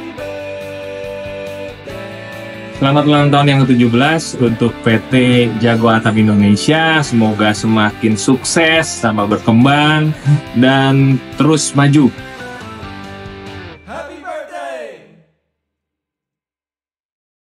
Selamat ulang tahun yang ke-17 untuk PT Jago Atap Indonesia. Semoga semakin sukses, tambah berkembang, dan terus maju.